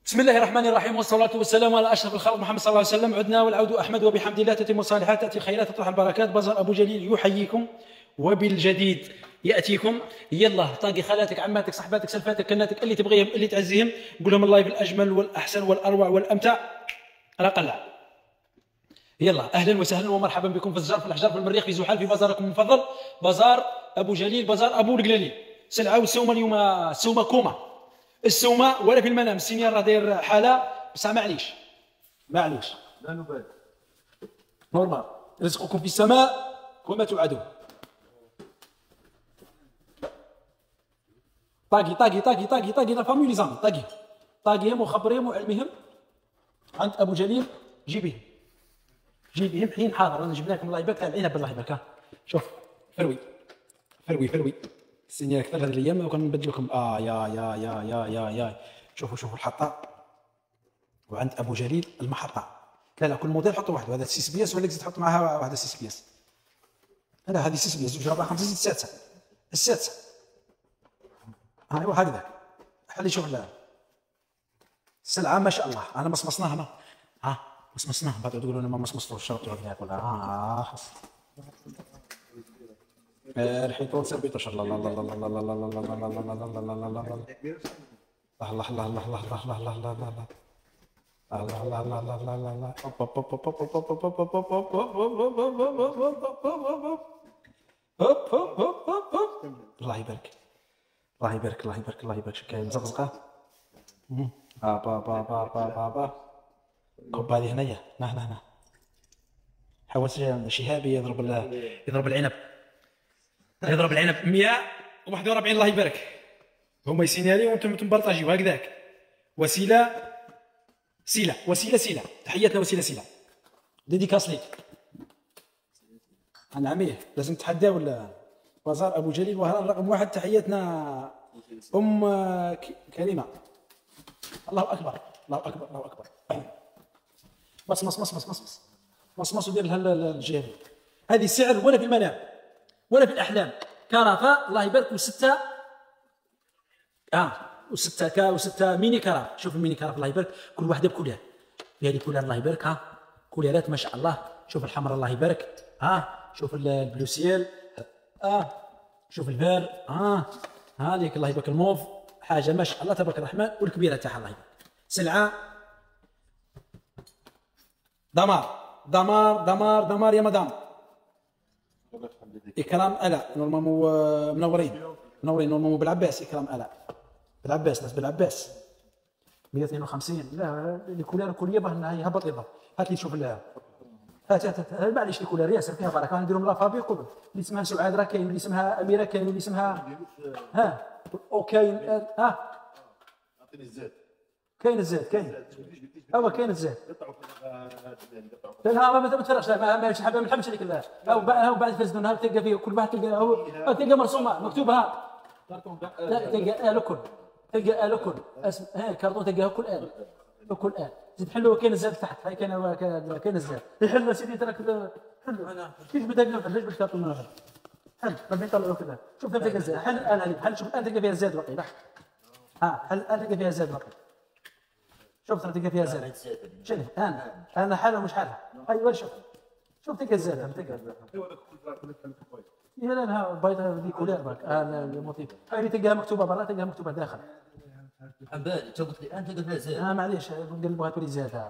بسم الله الرحمن الرحيم، والصلاة والسلام على أشرف الخلق محمد صلى الله عليه وسلم. عدنا والعود أحمد، وبحمد الله تتم الصالحات، تأتي الخيرات، تطرح البركات. بازار أبو جليل يحييكم وبالجديد يأتيكم. يلا طاقي خالاتك، عماتك، صحباتك، سلفاتك، كناتك، اللي تبغيهم اللي تعزيهم، قول لهم اللايف الأجمل والأحسن والأروع والأمتع على قلع. يلا أهلا وسهلا ومرحبا بكم في الزجر، في الأحجار، في المريخ، في زحال، في بازاركم المفضل بازار أبو جليل، بازار أبو القلالي. سلعة والسومة اليوم السومة كومة، السومة ولا في المنام. السينيور راه داير حالة بصح معليش لا نبالي، نورمال. رزقكم في السماء وما توعدون. طاقي لا فامي لي زامي، طاقيهم وخبريهم وعلمهم عند ابو جليل. جيبيهم حين حاضر. انا جبنا لكم الله يبارك، العنب بالله يبارك. شوف فروي السنين اكثر هذه الايام، وكنبدل لكم يا شوفوا الحطه. وعند ابو جليل المحطه. لا كل موديل حطوا وحده. هذا 6 بياس، ولا تزيد تحط معها واحده 6 بياس. لا هذه 6 بياس، 2 4 5 6 السادسه. ايوا هكذا. حلي شوف السلعه ما شاء الله. انا مصمصناها مصمصناها. بعد تقولوا لنا ما مصمصتوش، شرطوا هذا ياكل. الحيطان سربيتوش. الله الله الله الله الله الله الله يبارك. الله يبارك الله يبارك الله يبارك. شكاين مزقزقه. با كوب هذه هنايا. هنا حواس شهابي يضرب العنب. يضرب العنب 141. الله يبارك. هما يسينالي وانتم تبارطاجيو هكذاك. وسيله تحياتنا وسيله ديديكاس ليك. انا عميه لازم تحدى ولا بازار ابو جليل. وهذا الرقم 1. تحياتنا ام كريمه. الله اكبر. مص ودير لها الجهه هذه. سعر ولا في المنام ولا في الاحلام. كرافه الله يبارك. وستة ميني كراف. شوف الميني كراف الله يبارك، كل واحده بكلها. في هذه كلها الله يبارك. كوليرات ما شاء الله. شوف الحمراء الله يبارك. شوف البلوسيال. شوف الفير. هذيك الله يبارك الموف. حاجه ما شاء الله تبارك الرحمن. والكبيره تاعها الله يبارك. سلعه دمار يا مدام. اكرام الاء نورمالمون منورين نورمالمون بالعباس. اكرام الاء بالعباس، ناس بالعباس. 152. لا الكولار كليه باه يهبط يضرب. هات لي شوف هات معليش الكولار ياسر فيها بركه. نديرهم لافابي كلهم. اللي اسمها سعاد راه كاين، اللي اسمها اميره كاين، اللي اسمها وكاين اعطيني الزاد. كاين الزاد كاين الزاد. لا ما تفرقش. ما نحبش هذيك. ها بعد فزدون تلقى فيه كل واحد تلقى مرسومه مكتوبه. لا تلقى لكل كرتون تلقاه كل زيد حلو. كاين الزاد تحت. هاي كاين الزاد. يحل سيدي تراك حلو. انا كيف بدك نفهم ليش بالكرتون هذا حل ما يطلعوا كذا. شوف تلقى الزاد. حل الان حل. شوف الان تلقى فيها الزاد باقي. حل الان تلقى فيها الزاد باقي. شوف تلقى فيها زاد. شنو انا حالها مش حالها. ايوه شوف تلقى الزاد. لا بيضاء دي كولير باك. الموتيف هاي تلقاها مكتوبه برا، تلقاها مكتوبه داخل. عبالي قلت لي انت قلت لها زاد. معليش بغيت تولي زاد.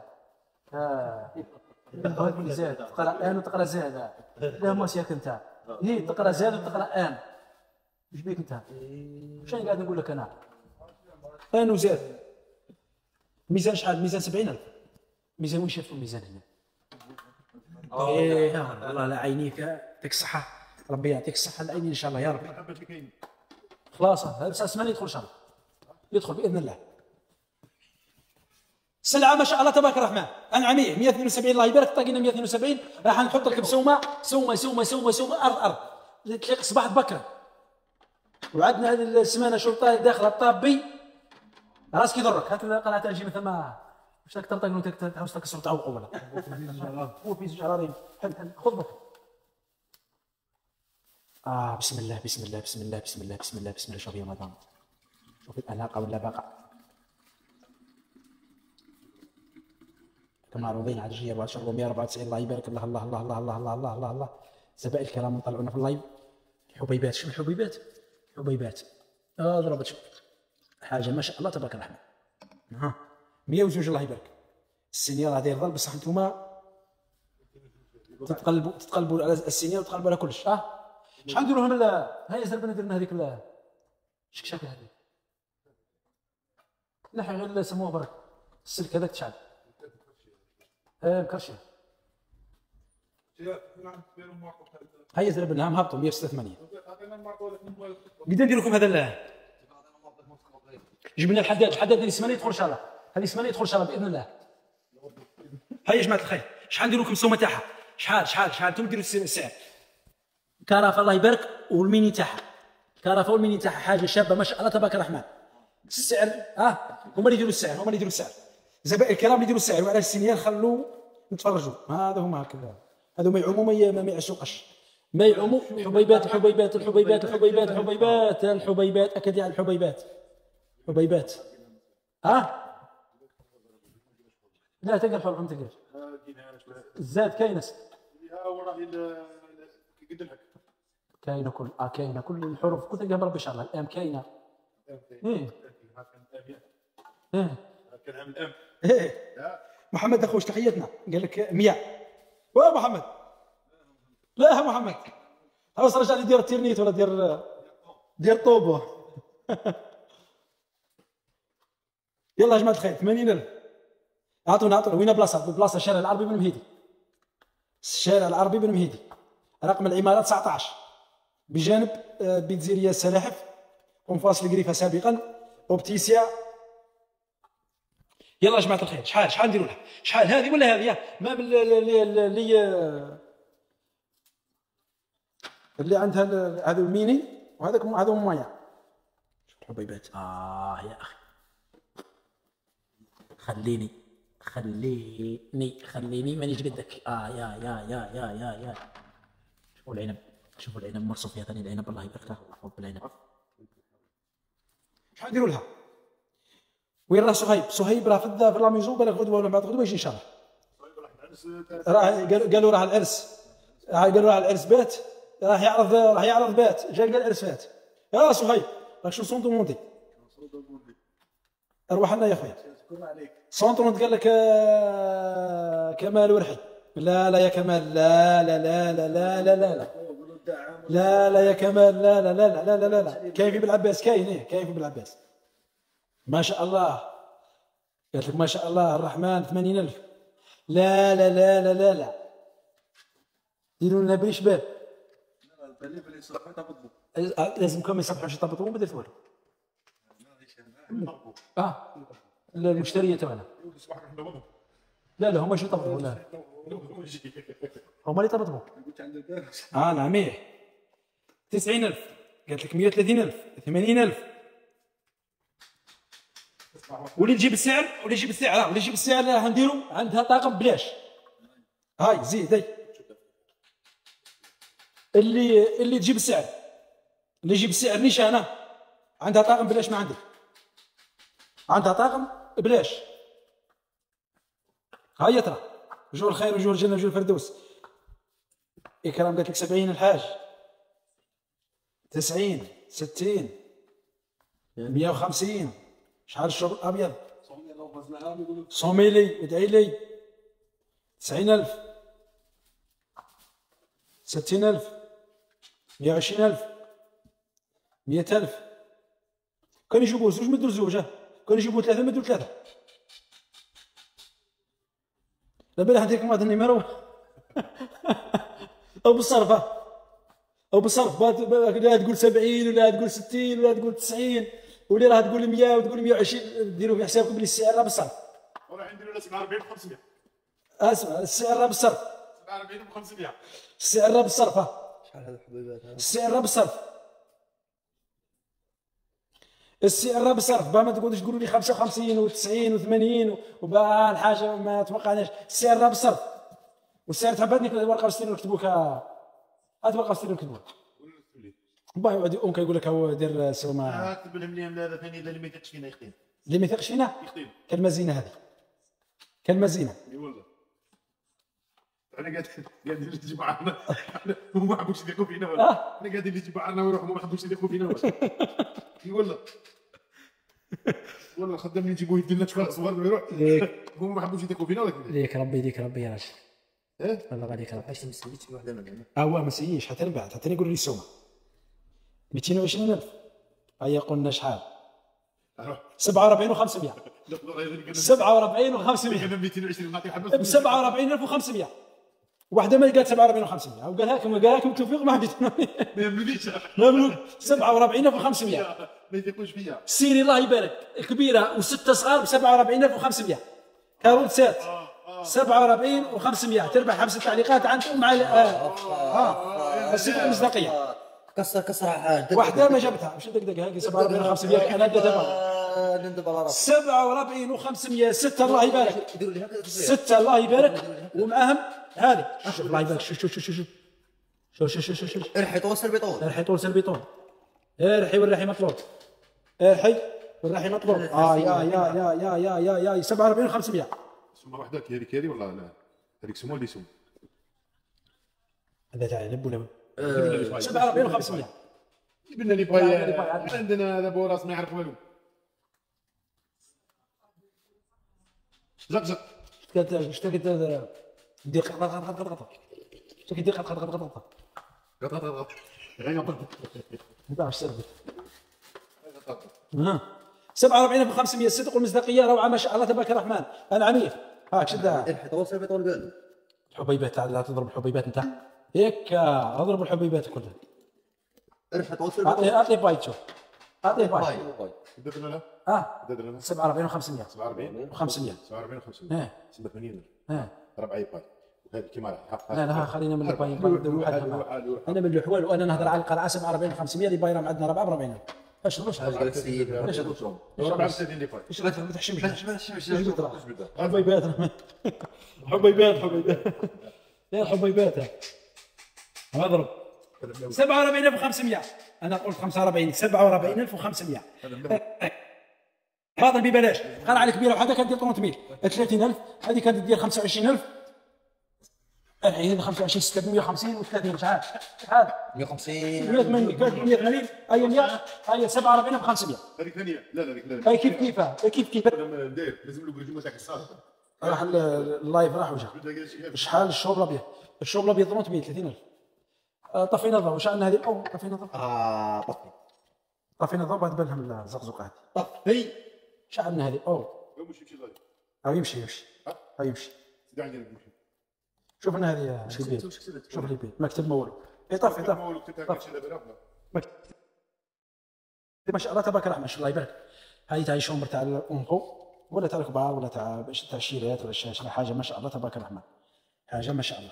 بغيت تولي زاد. تقرا ان وتقرا زاد. لا موسياك انت. هي تقرا زاد وتقرا ان. ايش بيك انت؟ شنو قاعد نقول لك انا؟ ان وزاد. ميزان شحال؟ ميزان 70,000. ميزان وين شفتوا الميزان هنا؟ والله لا عينيك يعطيك الصحة. ربي يعطيك الصحة العينين ان شاء الله يا رب. خلاص هذا اسمعني يدخل شهر. يدخل باذن الله. السلعة ما شاء الله تبارك الرحمن. انعميه 172. الله يبارك. طاقينا 172. راح نحط لك بسومة ارض تليق صباح بكره. وعندنا هذه السمانة شرطة داخلة الطابي. راسك يضرك. هات القناة تجي مثل ما واش راك تنطق وانت تحوس تكسر تعوق ولا هو في زوج عرارين. خذ بك. بسم الله. شوف يا مدام. شوف الاناقه ولا باقه. معروضين على الجيه 1494. الله يبارك. الله الله الله الله الله الله الله الله الله. زبائن الكرام طلعونا في اللايف. الحبيبات، شوف الحبيبات، حبيبات ضربت شوف حاجه ما شاء الله تبارك الرحمن. ها 102. الله يبارك. السينيال هذه يرضى بصح نتوما تتقلبوا على السينيال وتقلبوا على كلش. شحال نديروا لهم؟ هيا زربنا درنا هذيك الشكشاكه هذيك نحي غير سموه برك السلك هذاك تشعل مكرشي. هيا زربنا هبطوا 186. قد ندير لكم هذا جبنا الحداد هذه السمانه يدخل ان شاء الله، هذه السمانه يدخل ان شاء الله باذن الله. هيا يا جماعه الخير، شحال ندير لكم السومه تاعها؟ شحال انتم ديروا السعر. كرافه الله يبارك والميني تاعها، كرافه والميني تاعها حاجه شابه ما شاء الله تبارك الرحمن. السعر هما اللي يديروا السعر، هما اللي يديروا السعر. زبائن الكرام اللي يديروا السعر، وعلى السنيال خلوا نتفرجوا. هذا هما هكذا، هذو ما يعوموا ما يعشقش، ما يعوموا. الحبيبات الحبيبات الحبيبات الحبيبات الحبيبات الحبيبات اكد على الحبيبات. حبيبات لا تقل حول عم تقل الزاد كاينه كاينه كل كاينه كل الحروف كنت تلقاها بربي ان شاء الله. الام كاينه محمد اخوش تحياتنا قال لك 100. وين محمد؟ لا يا محمد خلاص رجع لي دير التيرنيت ولا دير طوبه. يلا يا جماعه الخير 80,000. اعطونا وين بلاصه الشارع العربي بن مهيدي، الشارع العربي بن مهيدي، رقم العماره 19 بجانب بيتزيريا السلاحف ونفاصل القريفه سابقا وبتيسيا. يلا يا جماعه الخير شحال نديروا لها؟ شحال هذه ولا هذه؟ ما اللي عندها هذا الميني وهذاك هذا مايا. شوف الحبيبات. يا اخي خليني مانيش قدك. يا شوفوا العنب، شوفوا العنب مرصوف فيها ثاني العنب. الله يبارك له الله يحب العنب. شحال نديروا لها؟ وين راه صهيب راه في لا ميزون بالك غدوه ولا بعد غدوه يجي ان شاء الله. قالوا راه العرس، قالوا راه العرس بات، راح يعرض بات، جا قال العرس فات. يا صهيب راك شو سونتو مونتي اروح لنا يا خويا. سونترونت قال لك كمال ورحي. لا يا كمال، لا يا كمال، لا كاين في بالعباس، كاين في بالعباس ما شاء الله. قالت لك ما شاء الله الرحمن 80,000. لا ديروا لنا بريش باب. لازمكم يصبحوا شي طبطوا وما درت والو. المشتريه تاعنا لا هما شو يطبطبوا؟ لا هما اللي يطبطبوا. نعم 90,000. قالت لك 130,000 80,000. واللي يجيب السعر راه نديرو عندها طاقم بلاش. هاي زيد اللي تجيب السعر، اللي يجيب السعر نيشانه عندها طاقم بلاش. ما عندك عندها طاقم بلاش. هيا ترى وجوه الخير وجوه الجنه وجوه الفردوس. اكرام قالت لك 70 الحاج 90 60 150. شحال الشغل ابيض؟ صوميلي ادعي لي 90,000 60,000 120,000 100,000. كان يجيبوا زوج مدوا زوج، كان يجيبوا ثلاثه مدوا ثلاثه. دابا هذيك هذا النيميرو او بالصرف لا تقول 70 ولا تقول 60 ولا تقول 90 ولا راه تقول 100 وتقول 120. ديروا في حسابكم بلي السعر راه بالصرف. وراه نديروا لها 47 ب 500. اسمع السعر راه بالصرف 47 ب 500. السعر راه بالصرف. شحال هذا الحبيبات؟ السعر راه بالصرف. السعر راه بالصرف. ما تقعدوش تقولوا لي 55 و90 و80 وبا الحاجه ما توقعناش. السعر راه بالصرف. والسعر تحباتني الورقه والسير نكتبوك. هات ورقه والسير نكتبوك. با يقعد ام كيقول لك هو دير سوما. كتب لهم لي هذا ثاني اللي ما يثقش فينا يخدم. اللي ما يثقش فينا يخدم. كلمه زينه هذه، كلمه زينه. اي والله. انا قاعدين نجيب معنا هم ما حبوش يديقوا فينا ولا احنا قاعدين نجيب معنا ويروحوا ما حبوش يديقوا فينا ولا اي والله. والله خدامين يجيبوا يدينا شويه صور ويروح هم ما حبوش يديقوا فينا ولا كذا. ليك ربي ليك ربي يا راجل. والله غاديك ربي. علاش ما سويتش شي وحده منهم؟ هو ما سييش حتى نبعد حتى يقول لي السومه 220,000. هيا قلنا شحال؟ 47,500. 47,500 انا 220 نعطي حبه ب 47,500. واحده ما قالت 47,500 وقالها لكم توفيق ما حبيت. ما يمليش 47,500. ما يثقوش فيا. سيري الله يبارك كبيره وسته صغار ب 47,500. كارول سات 47,500. تربح 5 تعليقات عندكم مع الصفه المصداقيه. كسر حاجه واحده ما جابتها واش دقدق هاكي 47,500 انا دابا ندب على راسي 47,500. 6 الله يبارك يديروا لي هكذا 6 الله يبارك ومعاهم هذه. شوف الله يبارك شوف شوف شوف شوف شوف شوف شوف شوف ارحي طول سربيطول ارحي طول سربيطون. ارحي والرحي مطلوب. ارحي والرحي مطلوب. يا 47,500. سمه وحده كيري ولا لا؟ هذيك سمو اللي سمو هذا تاع لب ولا 47,500. جبنا لي باي عندنا هذا بوراس ما يعرف والو. زق اش تلقى دير قط اش تلقى دير قط قط غير قط باش سربت 47,500. الصدق والمصداقيه روعه ما شاء الله تبارك الرحمن. انا عميف هاك شدها. ارحي طول سربيطول قال الحبيبات لا تضرب الحبيبات انت هيك اضرب الحبيبات كلها. ارحي طول سربيطول اعطي باي شوف اعطي باي. بدنا لا 47,500 47 و500 47 500 87 ربع باي هذه كيما لا خلينا من الباي انا من الحوال وانا نهضر على القرعه 47,500 اللي بايره عندنا 44. اش واش قال السيد ايش 64 اللي باي ايش ما تحشمش حبيبات حبيبات يا الحبيبات اضرب 47,500. انا قلت 45 47,500 باطل ببلاش. قرعه الكبيره وحده كانت دير 300,000 30,000. هذه كانت دير 25,000. الحين 25 650 و30 شحال 150 180 كانت 180 هي 100 هي 47,500. هذيك ثانيه لا هي كيف داير لازم له يجيبوا تاع الصالح راح اللايف راح وجا شحال الشوب الابيض. الشوب الابيض 300 30,000. طفينا الضوء وش عندنا هذه طفينا الضوء طفينا الضوء بعد بان لهم الزقزقه هذه طفي شو عندنا هذه يمشي يمشي شوف لنا هذه البيت شوف البيت مكتب مولو طفي ما شاء الله تبارك الرحمن. ما شاء الله يبارك. هذه تاع الشومبر تاع الانقو ولا تاع الكبار ولا تاع الشيرات ولا الشاشه. حاجه ما شاء الله تبارك الرحمن. حاجه ما شاء الله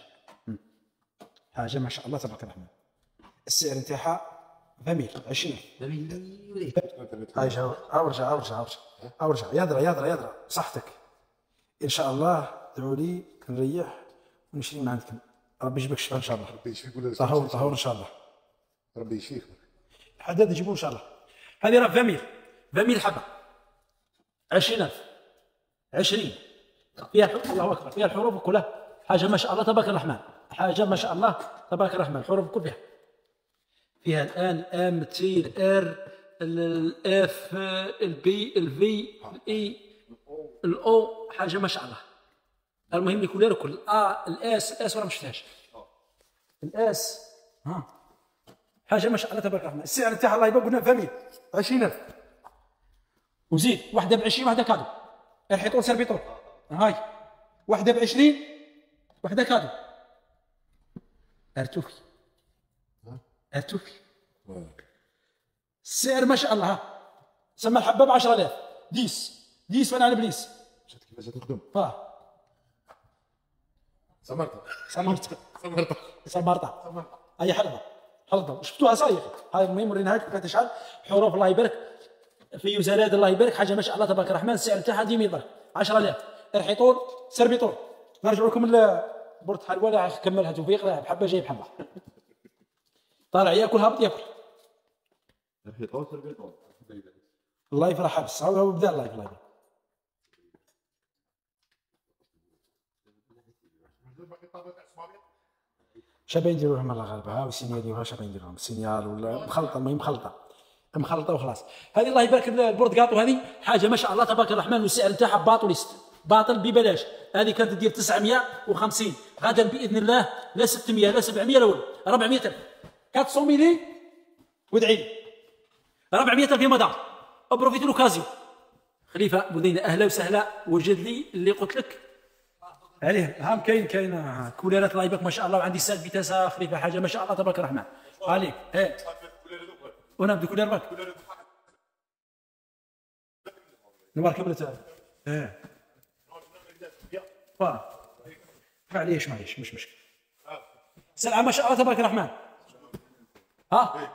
تبارك الرحمن. السعر نتاعها 20,000 هاي جاو ارجع يضرا صحتك ان شاء الله. ادعوا لي نريح ونشري من عندكم. ربي يجيبك الشفاء ان شاء الله. ربي يشفيك طهور ان شاء الله. ربي يشفيك. الحداد يجيبوه ان شاء الله. هذه راه 20,000 حبه 20,000 20 فيها الله اكبر فيها الحروف كلها. حاجه ما شاء الله تبارك الرحمن. حاجه ما شاء الله تبارك الرحمن. الحروف كلها فيها الان ام تي الار الاف البي الفي الاي الاو. حاجه ما شاء الله. المهم يكون لنا كل الاس ولا ما شفتهاش الاس حاجه ما شاء الله تبارك الرحمن. السعر تاعها الله يبارك قلنا 20,000 وزيد واحده ب20 واحده كادو. الحيطون سربيطون هاي واحده ب20 واحده كادو. ارتوفي السعر ما شاء الله. سمى الحبه ب 10,000 ديس وانا على بليس شفت كيفاش تخدم سمرتها هي حلبه شفتوها صايغ. هاي المهم وريناها لك كيف شحال حروف الله يبارك في زلاد الله يبارك. حاجه ما شاء الله تبارك الرحمن. السعر تاعها 10,000 الحيطون سربيطون. نرجع لكم بورت حلوه راح كملها توفيق راح بحبه جاي بحبه طالع ياكل هابط ياكل. الحيطون سربيطون اللايف راح حبس هو بدا اللايف شابين يديروا لهم الغالبه، ها والسينيال يديروها شابين يديروا لهم السينيال ولا مخلطه، المهم مخلطه وخلاص. هذه الله يبارك البورد كاطو، هذه حاجه ما شاء الله تبارك الرحمن، والسعر نتاعها باطليست باطل ببلاش. هذه كانت تدير 950، غدا باذن الله لا 600 لا 700 لا والو، 400,000 400 ميلي وادعي لي 400,000 في مدار. ابروفيتي لوكازيو. خليفه بودينه اهلا وسهلا، وجد لي اللي قلت لك عليه. هام كاين كوليرات الله يبارك ما شاء الله، وعندي ساد فيتاسا خليفه حاجه ما شاء الله تبارك الرحمن عليك. وانا بدي كولير باك الماركه بلاتها معليش مش مشكل. سلعه ما شاء الله تبارك الرحمن، ها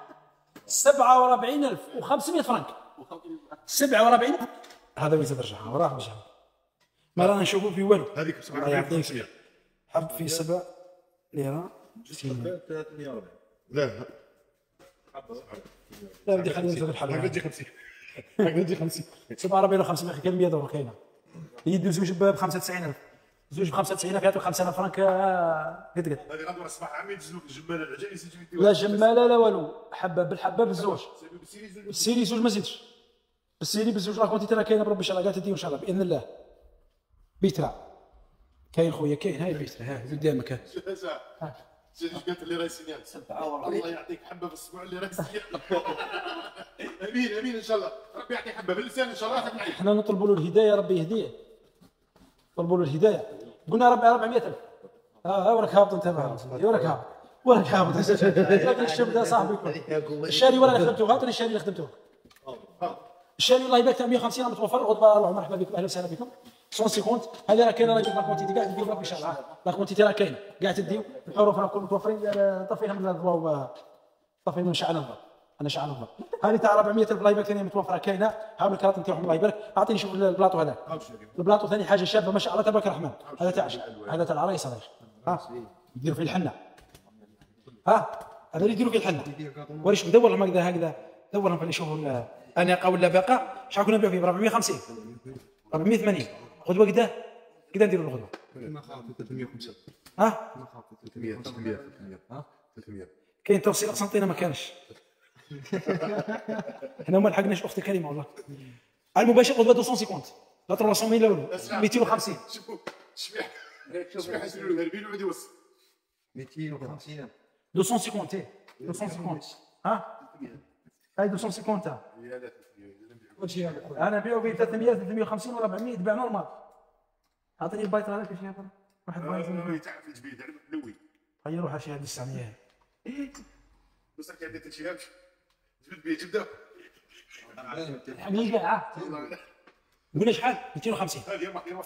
47,500 فرنك. 47 هذا وين ترجع وراه رجع، ما رانا نشوفوا في والو. هذيك 47,500 حب في 7 ليره. لا لا بدي خلينا نشوف الحل. هكذا تجي 50 47,500 كاين 100 دولار كاينه. يدوا زوج ب 95,000، زوج ب 95,000 يعطيو 5,000 فرنك قد هذه غدوه الصباح عمي يدزلوك الجماله العجائز يجيو لا جماله لا والو، حبه بالحبه بالزوج. بالسيري زوج ما زيدش، بالسيري بالزوج راه كونتي راه كاينه بربي ان شاء الله، قاعد تديو ان شاء الله باذن الله. بيترا كاين خويا كاين، هاي بيترا ها قدامك ها. قالت اللي راهي سنيان الله يعطيك حبه في الاسبوع اللي راهي سنيان. امين ان شاء الله، ربي يعطيك حبه باللسان ان شاء الله. احنا نطلبوا له الهدايه، ربي يهديه، نطلبوا له الهدايه. قلنا 400,000 وراك هابط انت، وراك هابط الشاب ده صاحبي. الشاري ولا اللي خدمته هاتوا الشاري اللي خدمته. الشاري الله يبارك 150 متوفر. غدوه مرحبا بكم، اهلا وسهلا بكم. 150 هذه راه كاينه، راه لا كونتيتي قاعد تديو ان شاء الله، لا كونتيتي راه كاينه قاعد تديو، الحروف راه كلهم متوفرين. طفينا من الضوء، طفينا من شعل الضوء، انا شعل الضوء. هذه تاع 400,000 الله يبارك ثاني متوفره كاينه. هاو الكرات نتاعهم الله يبارك. اعطيني شوف البلاطو هذا، البلاطو ثاني حاجه شابه ما شاء الله تبارك الرحمن. هذا تاع هذا تاع العرايس، ها يديروا فيه الحنه، ها هذا اللي يديروا فيه الحنه. وريش مدور لهم هكذا دورهم في اللي يشوفوا اناقه ولا باقه. شحال كنا نبيعوا فيه؟ ب 450 480. غدوه كدا نديروا الغدوه ما خاطر 350 ها ما خاطر 300 ها 300 كاين توصيل قسنطينه ما كانش. حنا ما لحقناش اختي كريمه والله. على المباشر غدوه 250 لا 300 لا والو 250. شوفوا شبيح يسيروا الهربين ويعود يوصل 250 250 250 ها هاي 250 تاع انا نبيعو ب 300 350 ولا 400 تباع نورمال. اعطيني البايط هذاك كيفاش يهضر واحد بايط يتعب في الجبيد على ملوي. هيا روح شي هذه 900 بصح كي عندك شي هابش جبد بيه جبده حقني كاع قلنا شحال 250. هذه يروح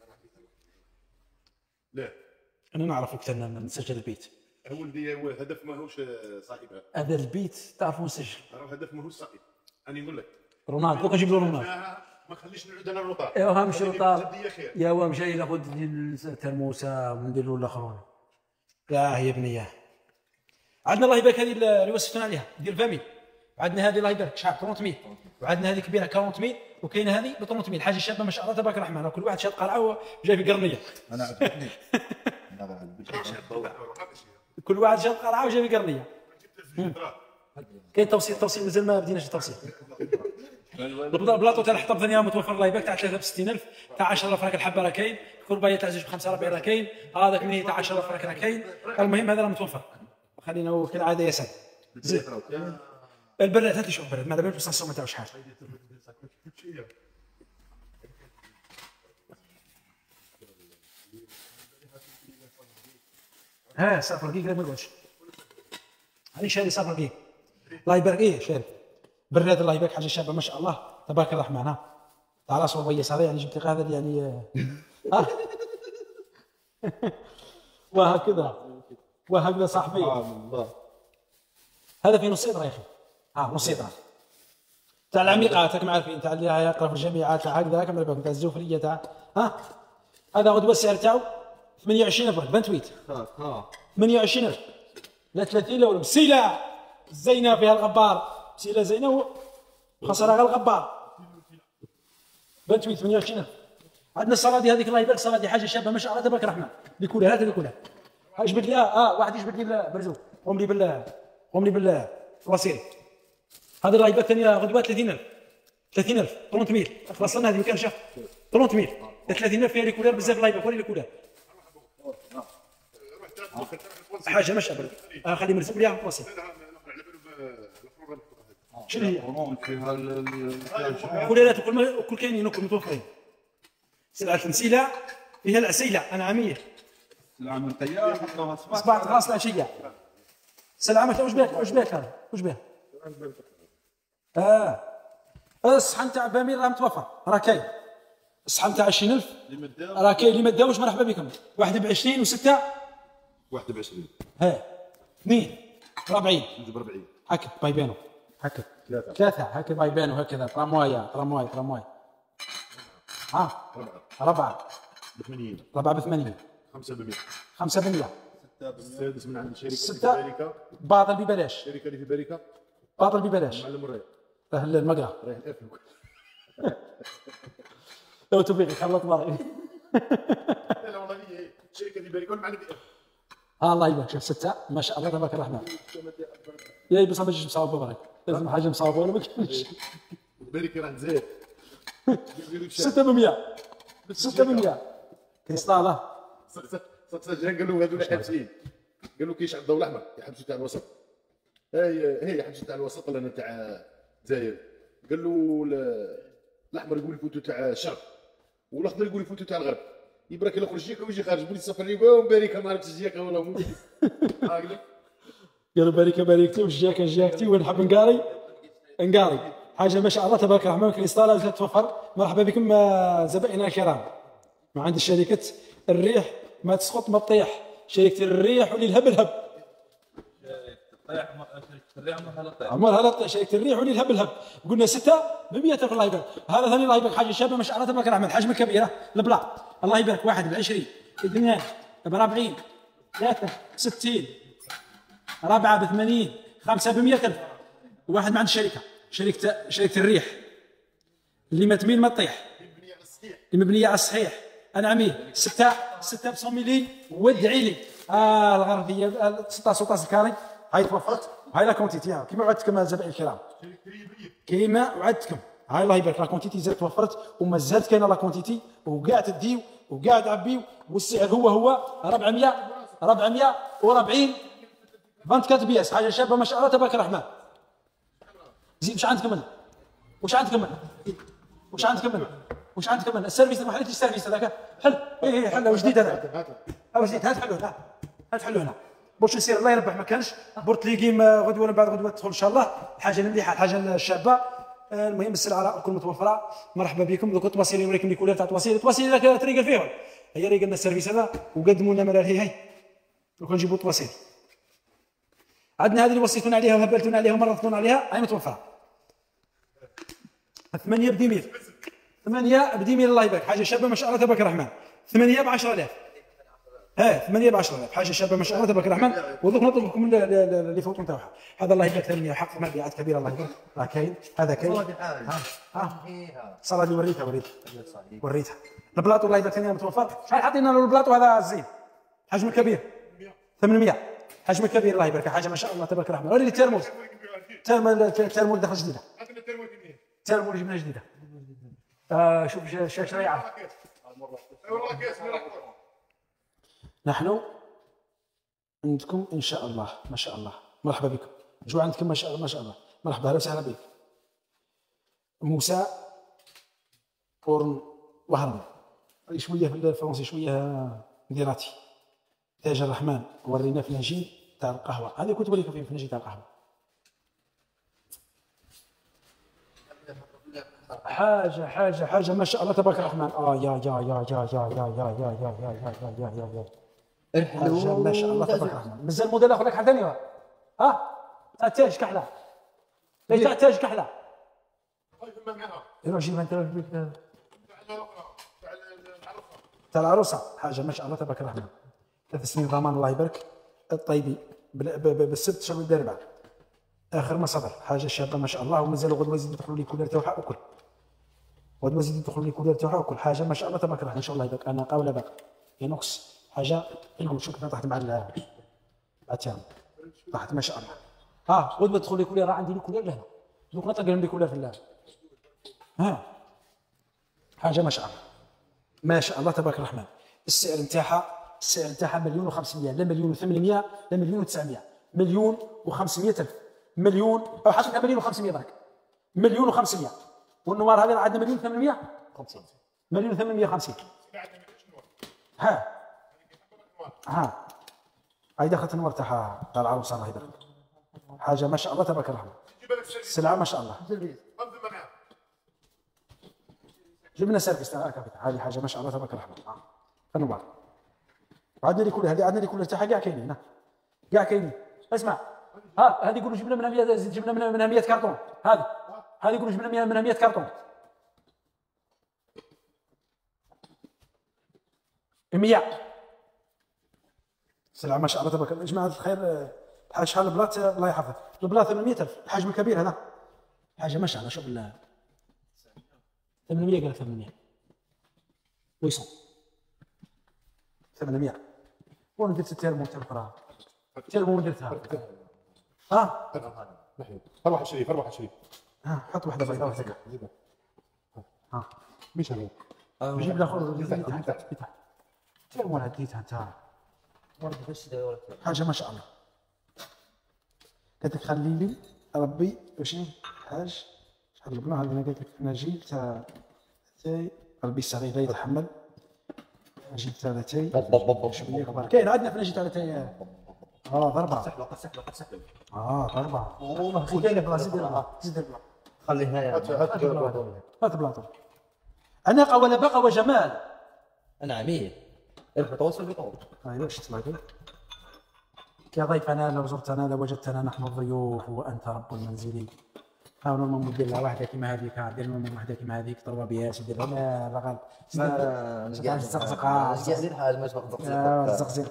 لا انا نعرف وقت نسجل البيت. هو ولدي هو الهدف ماهوش صاحبها. هذا البيت تعرفوا نسجل. راه الهدف ماهوش صاحب. راني نقول لك رونالد دوك نجيب له رونالد. ما خليش نعود انا الرطاب. ايوا مشي الرطاب يا هو مشى ناخذ الترموسه ونديروا الاخرون. يا هي بنيه عندنا الله يبارك هذه اللي وصفتنا عليها ديال فامي. عندنا هذه الله يبارك شحال 300 وعندنا هذه كبيره 40 وكاينه هذه ب 300. حاجه شابه ما شاء الله تبارك الرحمن. كل واحد شاد قرعه وجاي في قرنيه. انا عجبتني كل واحد شاد قرعه وجاي في قرنيه. كاين توصيل مازال ما بديناش التوصيل. البلاطو تاع الحطب ثاني متوفر الله يبارك تاع 63,000 تاع 10,000 فرنك الحبه راه كاين. الكربايه تاع زوج ب 45 راه كاين. هذاك اللي تاع 10,000 فرنك راه كاين. المهم هذا راه متوفر. خلينا كالعاده يا سعد. زين البراد هات لي شوف البراد ما على بالك بصح السومه تاعو شحال. ها صفر دقيقه ما نقولش هذه شاري صفر دقيقه الله يبارك. ايه شاري براد الله يبارك حاجه شابه ما شاء الله تبارك الرحمن. ها تاع راس وبيس هذا يعني جبت هذا يعني وهكذا صاحبي هذا في نص لتر يا اخي. نص لتر تاع العميقات راكم عارفين تاع اللي يقرا في الجامعات تاع هكذا راكم عارفين تاع الزوفريه تاع هذا غدوه السعر تاعو 28,000 28 28,000 لا 30 لا ولا بسيله زينه فيها الغبار بسيله زينه وخسرها غير الغبار 28 28,000. عندنا الصلادي هذيك الله يبارك، الصلادي حاجه شابه ما شاء الله تبارك الرحمن. اللي كلها هذا اللي كلها جبد لي واحد يجبد لي برزوق، قوم لي بالوصيري. هذا الله يبارك ثاني غدوه 30,000 30000 خلصنا هذه ما كانش 30000 30000 فيها لي كلها بزاف الله يبارك. ولي لي كلها حاجه ما شاء الله. خلي مرزوق ليها وصل. شنو هي؟ كليات كل كاينين كل متوفرين. سلعة المسيلة فيها العسيلة أنعامية. سلعة من الطيار صباح غاص العشية. سلعة مثلا واش بيك هذا؟ واش بيه؟ الصحة نتاع بامير راه متوفر، راه كاين. الصحة نتاع 20,000 راه كاين. اللي ما داوش مرحبا بكم. 21 و6 21 2 40 40 هكا بايبانو هكا 3 هكا بايبانو هكذا. ترامواي 4 ب 80 4 ب 80 5%. السادس من عند شركه 6 باريكا. باطل ببلاش. الشركه اللي في باريكا باطل ببلاش. معلم الريح اهل المقرا رايح الافلك. لو توفيق خلط مرة. لا والله هي الشركه اللي باريكا معلم الافلك. الله يبارك. شوف 6 ما شاء الله تبارك الرحمن. يا بس ما تجيش مصاوبه برك، لازم حاجه مصاوبه ولا ما كاينش. باريكا راه زين 6% كريستاله. جا قال له هذو اللي حابسين، قال له كاينش عند الضوء الاحمر يحبسوا تاع الوسط. هي يحبسوا تاع الوسط ولا تاع الجزائر. قال له الاحمر يقول يفوتوا تاع الشرق والاخضر يقول يفوتوا تاع الغرب. يبرك يخرج جيكا ويجي خارج بوليس السفر يقول باريكا ما عرفتش جيكا ولا مو قالوا باريكتي وجاكتي ونحب نقاري حاجه ما شاء الله تبارك الرحمن. كريستاله توفر. مرحبا بكم زبائننا الكرام. ما عند شركه الريح ما تسقط ما تطيح. شركه الريح وللهب الهب. عمرها لا تطيح. شركه الريح وللهب الهب. قلنا 6% الله يبارك. هذا ثاني الله يبارك حاجه شابه ما شاء الله تبارك الرحمن. حجم كبيره البلا الله يبارك. 1 ب 20 2 ب 40 3 60 4 ب 80 5 ب 100,000. واحد ما عند شركه الريح اللي ما تميل ما تطيح، اللي مبنيه على الصحيح. انا عميه 6 ب 100 مليون. وادعي لي الغربيه 16 كاري هاي توفرت. هاي لا كونتيتي كيما وعدتكم الزبائن الكرام، كيما وعدتكم. هاي الله يبارك لا كونتيتي زاد توفرت وما زالت كاينه لا كونتيتي وقاع تديو وقاع تعبيو. والسعر هو 440 24 بياس. حاجه شابه ما شاء الله تبارك الرحمن. زيد واش عندكم منه؟ واش عندكم منه؟ السيرفيس ما حليتش السيرفيس هذاك حل. حل جديد هذا. جديد. هات حلو هنا. باش يصير الله يربح. ما كانش بورتليغيم غدوه ولا بعد غدوه تدخل ان شاء الله. حاجه مليحه حاجه شابه. المهم السلعه كل متوفره. مرحبا بكم. دوك التواصل نوريكم لي تاع التواصل ذاك طريقه فيهم. هي ريقلنا السيرفيس هذا وقدموا لنا ملال هي دوك نجيبوا التواصل. عندنا هذه اللي وصيتونا عليها وهبلتونا عليها ومرضتونا عليها هاي متوفره. 8 بديمير 8 بديمير الله يبارك. حاجه شابه ما شاء الله تبارك الرحمن. 8 ب 10,000. 8 ب 10,000. حاجه شابه ما شاء الله تبارك الرحمن. ودوك نطلب لكم اللي فوتوا نتاعها. هذا الله يبارك ثاني حق مبيعات كبيره الله يبارك. راه كاين هذا كاين. صلاه اللي وريتها البلاطو الله يبارك ثاني متوفر. شحال حاطين له البلاطو هذا الزين حجم كبير 800 حجم كبير الله يبارك. حاجه ما شاء الله تبارك الرحمن. وريني الترموز دخل جديده. ترمول جبنا جديده. شوف شريعه. نحن عندكم ان شاء الله ما شاء الله. مرحبا بكم. جو عندكم ما شاء الله ما شاء الله. مرحبا اهلا وسهلا بك. موسى بورن وهرم شويه في الفرنسي شويه مديراتي. تاج الرحمن ورينا فناجين تاع القهوه. هذه كنت وريكم فيه فناجين تاع القهوه. حاجه ما شاء الله تبارك الرحمن. يا حاجه ما شاء الله تبارك الرحمن. مازال الموديل اخر لك حد ثاني. تاع تاج كحله. ليش تاع تاج كحله؟ يروح جيب انت تاع العروسه. حاجه ما شاء الله تبارك الرحمن. 3 سنين ضمان الله يبارك. الطيبي بالسبت شهر الدربع اخر ما صدر. حاجه شابه ما شاء الله ومازال غدوه يزيد يدخلوا لي كل تاعها وكل. ودابا زيد تدخل لي كولير تاعها وكل حاجه ما شاء الله تبارك الله. ان شاء الله يبارك انا ولا باقي ينقص حاجه. نقول شوف كيف طاحت مع التام طاحت ما شاء الله. ودابا تدخل لي كولير راه عندي لي كولير لهنا دوك نطلق لهم لي كولير في اللعب. حاجه ما شاء الله ما شاء الله تبارك الرحمن. السعر نتاعها مليون و500، لا مليون و800 لا مليون و900، مليون و500 الف. مليون او حطيتها مليون و500 درك، مليون و500. والنوار هذه راه عندنا مليون 850، مليون 850. هاي دخلت النوار تاعها تاع العروسه الله يبارك. حاجه ما شاء الله تبارك الرحمن. السلعه ما شاء الله. جبنا سيرفيس تاع هذه حاجه ما شاء الله تبارك الرحمن. النوار عندنا لي كل هذه، عندنا لي كل تاعها كاع كاينين، كاع كاينين. اسمع هذه يقولوا جبنا منها 100، جبنا منها 100 كرتون. هذه يقولوا جبنا منها 100 كرتون. 100 سلعه ما شاء الله تبارك الله. يا جماعه الخير الحاج شحال البلاط الله يحفظه، البلاط 800,000 الحجم الكبير هذا حاجه ما شاء الله. شوف 800 قال 800 ويصون 800. وانا درت الترمومتر اخرى الترمومتر درتها. اروح الشريف اروح الشريف. حط واحده بيضاء واحده كاع. مش هذا جيب الاخر تحت الترمومتر هديتها انت حاجه ما شاء الله. قالت لك خلي لي ربي واش حاج شحال البلان هذا. انا قلت لك نجيب تاع ربي الصغير لا يتحمل. نجيب تاع تاي شويه كبار كاين عندنا في نجيب تاع تاي. ضربه ضربه كاين بلاصه زيد البلاصه خلي هنايا. هات بلاطو. اناقه ولا باقه وجمال. نعم البطوط في البطوط. ايوا شفت معك يا ضيفنا لو زرتنا لوجدتنا نحن الضيوف وانت رب المنزل. حاولوا المهم دير لها واحده كيما هذيك، دير المهم واحده كيما هذيك تروى بها دير لها لا غلط. الزقزقه زيد حاجه ما تبقى الزقزيق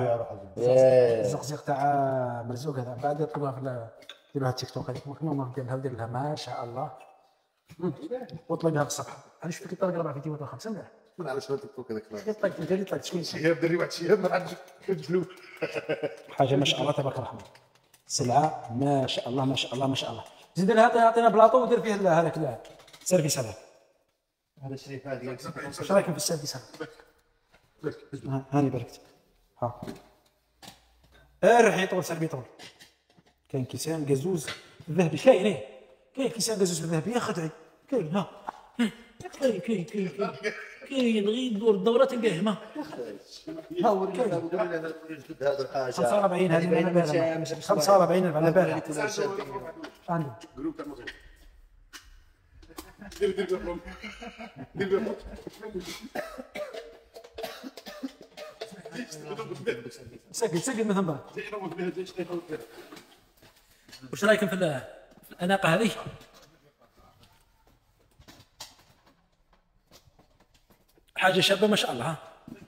تاع مرزوق هذا بعد تلقاها في ديروها التيك توك هذيك المهم دير لها ما شاء الله. وطلقها في الصفحه. انا شفت لك طلق 4 فيديوهات ولا 5 مليح. من على شباب تيك توك هذاك طلق شكون شهاب دري واحد شهاب ما عندك كتجلو. حاجه ما شاء الله تبارك الرحمن. سلعه ما شاء الله ما شاء الله ما شاء الله. زيد لها عطينا بلاطو ودير فيه هذاك السيرفيس هذا. هذا الشريف هذا واش رايكم في السيرفيس هذا؟ هاني باركت. ريح يطول سربي يطول. كاين كيسان قزوز ذهبي كاين كاين كيسان قزوز بالذهبي يا خدعي كاين كاين غير دور الدوره تلقاه ما ها هو هذا الحاجه 45 هذه 45 على بالها عندي جروب تاع مصر. دير سجل مثلا. واش رايكم في الاناقه هذه؟ حاجه شابه ما شاء الله.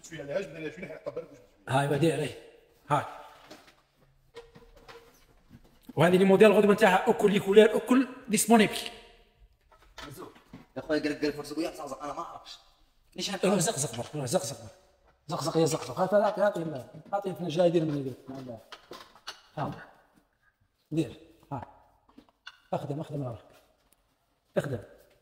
هاي بدي عليه هاي. وهذه اللي موديل الغدوه نتاعها اوكل لي كولير اوكل ديسبونيبل. يا خويا قال فرصه ويا زقزق انا ما اعرفش ليش زقزق يا زقزق. اعطيه في الجاي دير من يدير دير اخدم راه اخدم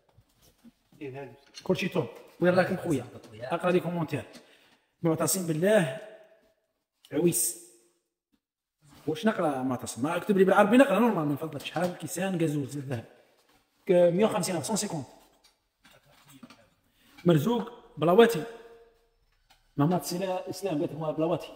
كل شيء توب. وين راكم خويا؟ اقرا لي كومونتير. معتصم بالله عويس. واش نقرا معتصم؟ ما اكتب لي بالعربي نقرا نورمال من فضلك. شحال كيسان قازوز الذهب 150 150 مرزوق بلاواتي. مامات سلا اسلام قالت لهم بلاواتي.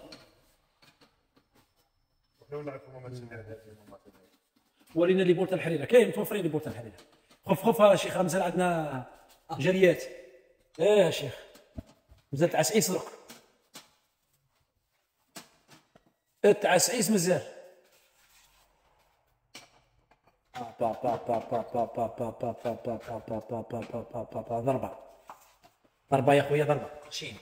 ورينا لي بولت الحريره كاين متوفرين لي بولت الحريره. خف شيخ مازال عندنا جريات. يا شيخ مازال تعسعيس درك. التعسعيس مازال. ضربه يا خويا ضربه.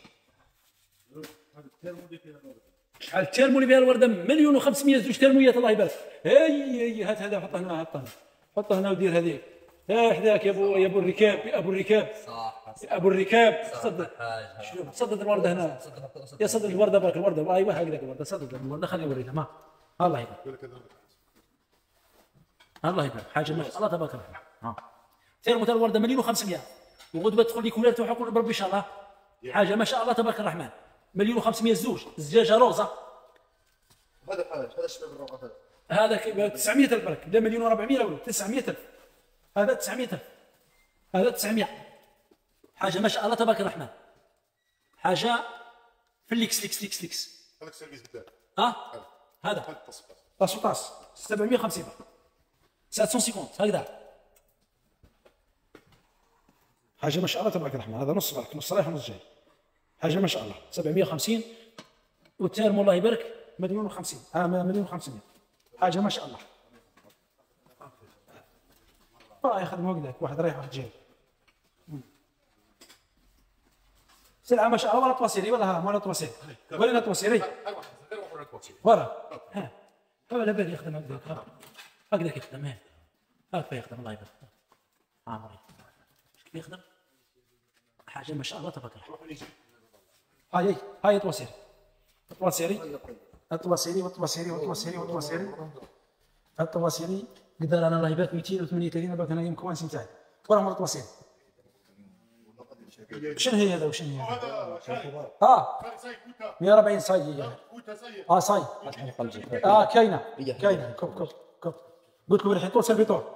شحال الترمو اللي فيها الورده؟ 1,500,000 زوج ترمويات الله يبارك. هي هات هذا حطه هنا ودير هذيك حداك يا ابو الركاب، يا ابو الركاب، صح يا ابو الركاب. صدق حاجة. شوف، صدد الورده هنا يا صدد الورده، برك الورده، ايوه هكذاك الورده، صدد الورده، خليني اوريك. ما الله يبارك، الله يبارك، حاجه ما شاء الله تبارك الله. ها ثيرموتال الورده 1,500,000 وغدوه تدخل لي كولير تاعها كل بربي ان شاء الله. حاجه ما شاء الله تبارك الرحمن. 1,500,000 الزوج، الزجاجه روزه. هذا حاجة، هذا الشباب الروعة هذا. هذا 900,000 برك، لا 1,400,000 ولا 900,000. هذا 900,000، هذا 900. حاجه ما شاء الله تبارك الرحمن. حاجه فليكس ليكس ليكس ليكس. هذاك السيرفيس قدام. هذا هذا التصفيق. طاس 750 برك، 750 هكذا. حاجه ما شاء الله تبارك الرحمن. هذا نص برك، نص رايح ونص جاي. حاجه ما شاء الله 750. والتيرمو الله يبارك 1,050,000. 1,500,000. حاجه ما شاء الله. يخدموا هكذاك، واحد رايح واحد جاي. سلعه ما شاء الله. ولا تواسيري ولا ولا تواسيري ولا تواسيري ورا. ولا بال يخدم هكذاك، هكذاك يخدم. هكذا يخدم الله يبارك. عمري كيف يخدم. حاجه ما شاء الله تبارك الله. هاي تواسيري، التواسيري التواسيري قدر انا الله يبارك 238 برك انا يمكن وانسي نتاعي ورا مره التواسيري. شنو هي هذا وشنو هي هذا؟ 140 صاي هي. صاي. كاينه كوب. قلت لكم الحين طول سلبيطور.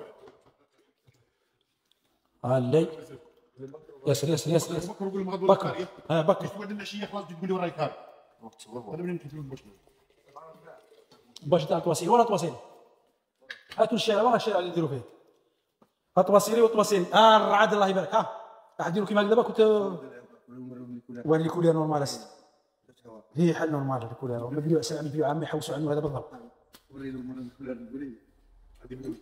اللي ياسر بكر. بكر ودنا شي خلاص تقول لي وراي كار. هذا من نحكي لهم باش تاع تواسيري ولا تواسيري. هاتوا الشارع ولا الشارع اللي يديروا فيه. التواسيري والتواسيري. الرعد الله يبارك. راح ديروا كيما هكذا كنت ولي كولير نورمال. هي حل نورمال الكولير. مبيوع عمي يحوسوا عنه هذا بالضبط. ورينا الكولير نقولي هذه من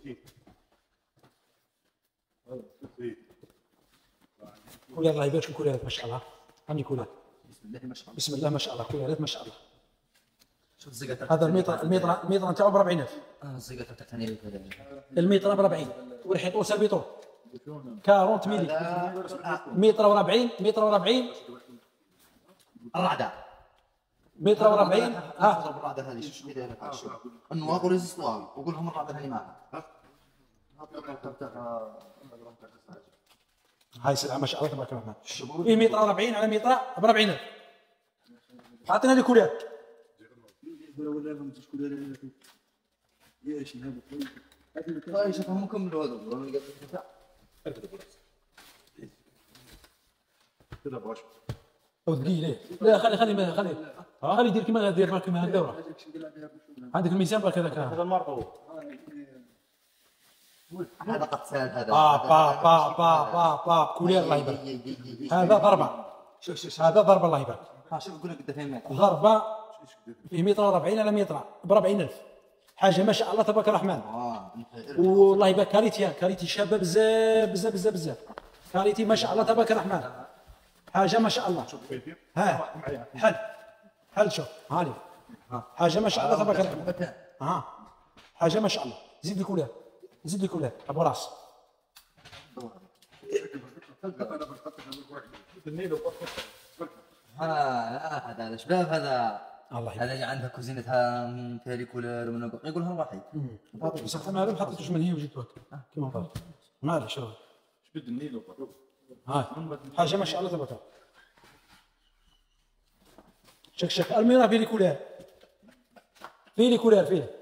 200. كولير الله يبارك. الكوليرات ما شاء الله. عندي كولير بسم الله ما شاء الله. كوليرات ما شاء الله. شوف الزقة. هذا الميطر نتاعو ب 40,000. الزقة تحتني الميطر ب 40 والحيطون سلبيطور 40 ميلي. متر و40 الرعدة. متر و40. الرعدة هذه شو كذا انواع وريزستوار وقول لهم الرعدة هذه معها. هاي سلعة ما شاء الله تبارك الرحمن. في متر و40 على متر ب 40,000. اعطينا لي كولير. شوفهم كملوا هذول. ثقيل. لا خلي يدير كيما دير كيما الدوره. عندك الميزان برك هذاك. هذا المرطو. هذا قتال هذا. با كولير الله يبارك. هذا ضربه. هذا ضربه الله يبارك. شوف يقول لك قد فين متر. ضربه في متر و40 على متر ب 40,000. حاجه ما شاء الله تبارك الرحمن. والله يبارك. كاريتي شابه بزاف. كاريتي ما شاء الله تبارك الرحمن. حاجه ما شاء الله. حل شوف هاني. حاجه ما شاء الله تبارك الرحمن. حاجه ما شاء الله. زيد لي كولير ابو راس. هذا شباب هذا. الله هذا اللي عندها كوزينتها من فيها كولر ومن يقول لهم واحد. بصح انا ما حطيتوش من هي وجبت كيما قال معليش. شبد النيل. هاي حاجه ما شاء الله تبارك. شك الميرا فيه لي كولير فيه.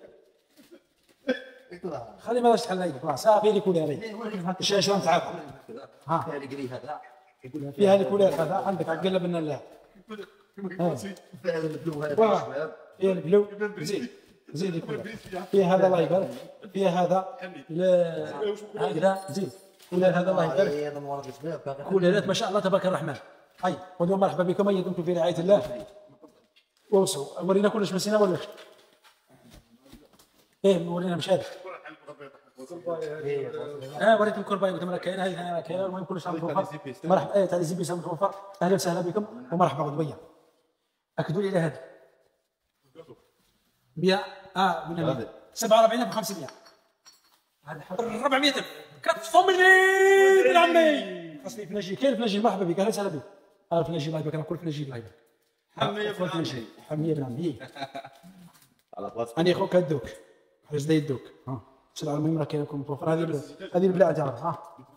خلي ما تحل لي خلاص. فيه لي كولير. الشاشه نتاعك فيها القري هذا. فيها لي كولير هذا عندك قلب لنا لا. فيها البلو هذا. فيها البلو. زيد الكولير. فيها هذا الله يبارك. فيها هذا هكذا. زيد كولير هذا الله يبارك. كوليرات ما شاء الله تبارك الرحمن. هاي ودوا مرحبا بكم. أي دمتم في رعاية الله. وصوا ورينا كلش مسينا ولا ورينا مش هذا. وريتكم كورباي قلت لك كاين هاي كاين. المهم كلش متوفر. مرحبا. تاع زي بيسا متوفر. اهلا وسهلا بكم ومرحبا غدويا. اكدوا لي على هذا بيع. 47,500. هذا 400 كتفمني بن عمي. خاصني فناجي، كاين فناجي، مرحبا بك، اهلا وسهلا بك. فناجي الله يبارك، انا كل فناجي الله يبارك. حمية بن عمي. حمية بن عمي. على بلاصه اني خوك هدوك حاج يدوك. ها شد على المهم راه كاين لكم فوق. هذه البلاد ها